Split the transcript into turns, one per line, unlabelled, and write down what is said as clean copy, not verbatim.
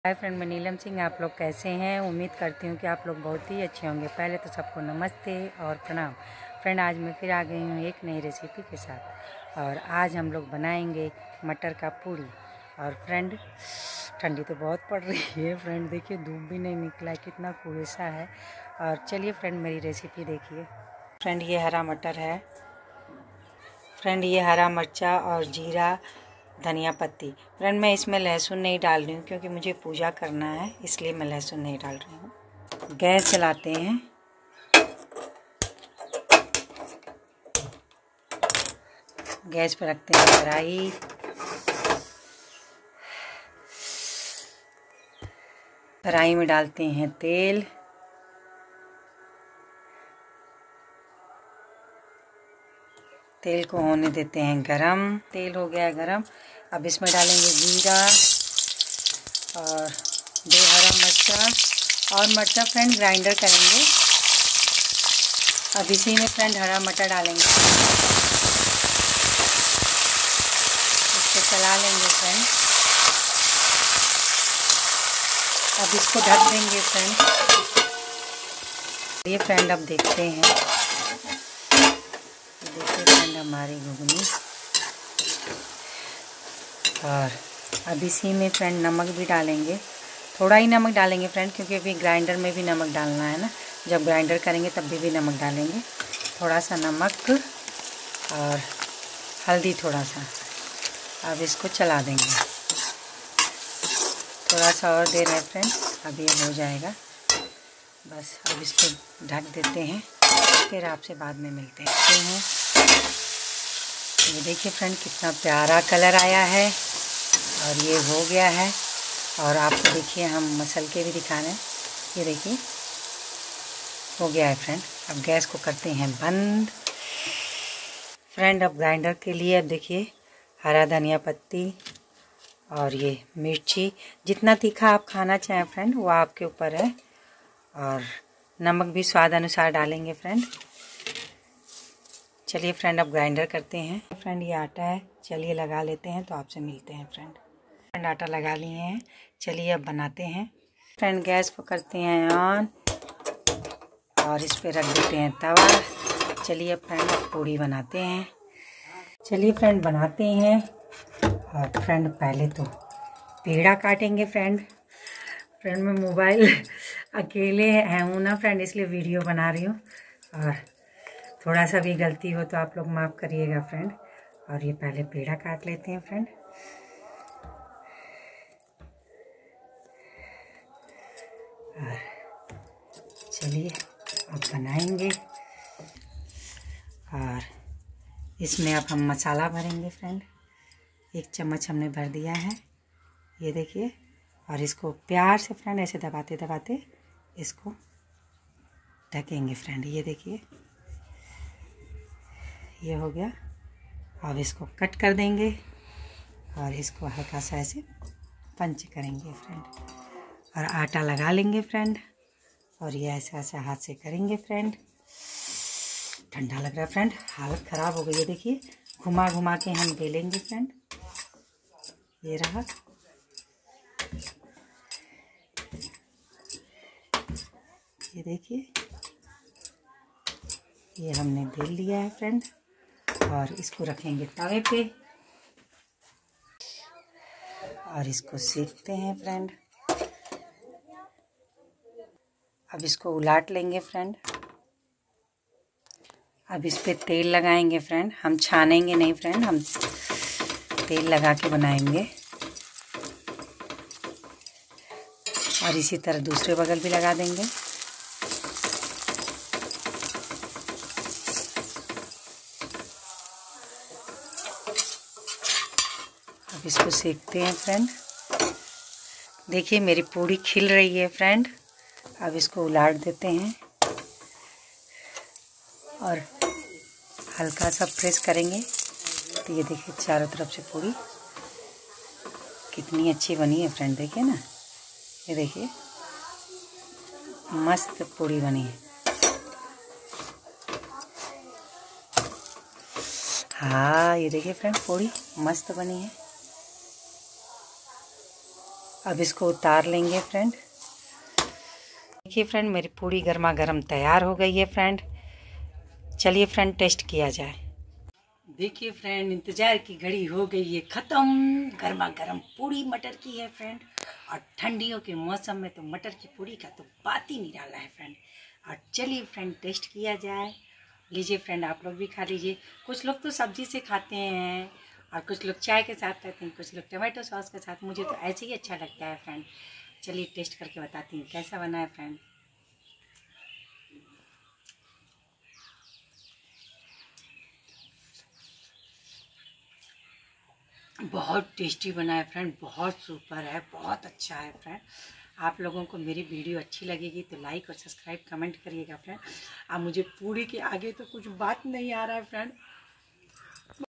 Hi friend, मैं नीलम सिंह। आप लोग कैसे हैं? उम्मीद करती हूँ कि आप लोग बहुत ही अच्छे होंगे। पहले तो सबको नमस्ते और प्रणाम। फ्रेंड, आज मैं फिर आ गई हूँ एक नई रेसिपी के साथ और आज हम लोग बनाएंगे मटर का पूड़ी। और फ्रेंड, ठंडी तो बहुत पड़ रही है। फ्रेंड देखिए, धूप भी नहीं निकला है, कितना कुहेसा है। और चलिए फ्रेंड, मेरी रेसिपी देखिए। फ्रेंड, ये हरा मटर है। फ्रेंड, ये हरा मिर्चा और जीरा, धनिया पत्ती। फ्रेंड, मैं इसमें लहसुन नहीं डाल रही हूँ क्योंकि मुझे पूजा करना है, इसलिए मैं लहसुन नहीं डाल रही हूँ। गैस चलाते हैं। गैस पर रखते हैं कढ़ाई। कढ़ाई में डालते हैं तेल। तेल को होने देते हैं गरम। तेल हो गया है गरम। अब इसमें डालेंगे जीरा और 2 हरा मिर्चा और मटर फ्रेंड ग्राइंडर करेंगे। अब इसी में फ्रेंड हरा मटर डालेंगे। इसको चला लेंगे फ्रेंड। अब इसको ढक देंगे फ्रेंड। ये फ्रेंड, अब देखते हैं। देखिए फ्रेंड, हमारी घुगनी। और अब इसी में फ्रेंड नमक भी डालेंगे। थोड़ा ही नमक डालेंगे फ्रेंड, क्योंकि अभी ग्राइंडर में भी नमक डालना है ना। जब ग्राइंडर करेंगे तब भी नमक डालेंगे। थोड़ा सा नमक और हल्दी थोड़ा सा। अब इसको चला देंगे। थोड़ा सा और देर है फ्रेंड, अब ये हो जाएगा। बस अब इसको ढक देते हैं, फिर आपसे बाद में मिलते हैं। ये देखिए फ्रेंड, कितना प्यारा कलर आया है और ये हो गया है। और आपको देखिए, हम मसल के भी दिखा रहे हैं। ये देखिए हो गया है फ्रेंड। अब गैस को करते हैं बंद। फ्रेंड, अब ग्राइंडर के लिए अब देखिए, हरा धनिया पत्ती और ये मिर्ची, जितना तीखा आप खाना चाहें फ्रेंड वो आपके ऊपर है। और नमक भी स्वाद अनुसार डालेंगे फ्रेंड। चलिए फ्रेंड, अब ग्राइंडर करते हैं। फ्रेंड, ये आटा है, चलिए लगा लेते हैं, तो आपसे मिलते हैं फ्रेंड। फ्रेंड, आटा लगा लिए हैं, चलिए अब बनाते हैं। फ्रेंड, गैस को करते हैं ऑन और इस पे रख देते हैं तवा। चलिए फ्रेंड, अब पूड़ी बनाते हैं। चलिए फ्रेंड, बनाते हैं। और फ्रेंड, पहले तो पेड़ा काटेंगे फ्रेंड। फ्रेंड, मैं मोबाइल अकेले हूँ ना फ्रेंड, इसलिए वीडियो बना रही हूँ। और थोड़ा सा भी गलती हो तो आप लोग माफ़ करिएगा फ्रेंड। और ये पहले पेड़ा काट लेते हैं फ्रेंड। और चलिए अब बनाएंगे। और इसमें अब हम मसाला भरेंगे फ्रेंड। 1 चम्मच हमने भर दिया है, ये देखिए। और इसको प्यार से फ्रेंड ऐसे दबाते दबाते इसको ढकेंगे फ्रेंड। ये देखिए, ये हो गया। अब इसको कट कर देंगे और इसको हल्का सा ऐसे पंच करेंगे फ्रेंड। और आटा लगा लेंगे फ्रेंड। और ये ऐसे ऐसे हाथ से करेंगे फ्रेंड। ठंडा लग रहा है फ्रेंड, हालत ख़राब हो गई है। देखिए, घुमा घुमा के हम बेलेंगे फ्रेंड। ये रहा। ये देखिए, ये हमने बेल लिया है फ्रेंड। और इसको रखेंगे तवे पे और इसको सेकते हैं फ्रेंड। अब इसको उलाट लेंगे फ्रेंड। अब इस पे तेल लगाएंगे फ्रेंड। हम छानेंगे नहीं फ्रेंड, हम तेल लगा के बनाएंगे। और इसी तरह दूसरे बगल भी लगा देंगे। अब इसको सेकते हैं फ्रेंड। देखिए, मेरी पूड़ी खिल रही है फ्रेंड। अब इसको उलाट देते हैं और हल्का सा प्रेस करेंगे, तो ये देखिए चारों तरफ से पूड़ी कितनी अच्छी बनी है फ्रेंड। देखिए ना, ये देखिए मस्त पूड़ी बनी है। हाँ, ये देखिए फ्रेंड, पूड़ी मस्त बनी है। अब इसको उतार लेंगे फ्रेंड। देखिए फ्रेंड, मेरी पूड़ी गर्मा गर्म तैयार हो गई है फ्रेंड। चलिए फ्रेंड, टेस्ट किया जाए। देखिए फ्रेंड, इंतज़ार की घड़ी हो गई है ख़त्म। गर्मा गर्म पूड़ी मटर की है फ्रेंड। और ठंडियों के मौसम में तो मटर की पूड़ी का तो बात ही नहीं डाला है फ्रेंड। और चलिए फ्रेंड, टेस्ट किया जाए। लीजिए फ्रेंड, आप लोग भी खा लीजिए। कुछ लोग तो सब्जी से खाते हैं और कुछ लोग चाय के साथ खाते हैं, कुछ लोग टमाटो सॉस के साथ। मुझे तो ऐसे ही अच्छा लगता है फ्रेंड। चलिए टेस्ट करके बताती हूँ कैसा बना है फ्रेंड। बहुत टेस्टी बना है फ्रेंड, बहुत सुपर है, बहुत अच्छा है फ्रेंड। आप लोगों को मेरी वीडियो अच्छी लगेगी तो लाइक और सब्सक्राइब कमेंट करिएगा फ्रेंड। अब मुझे पूड़ी के आगे तो कुछ बात नहीं आ रहा है फ्रेंड।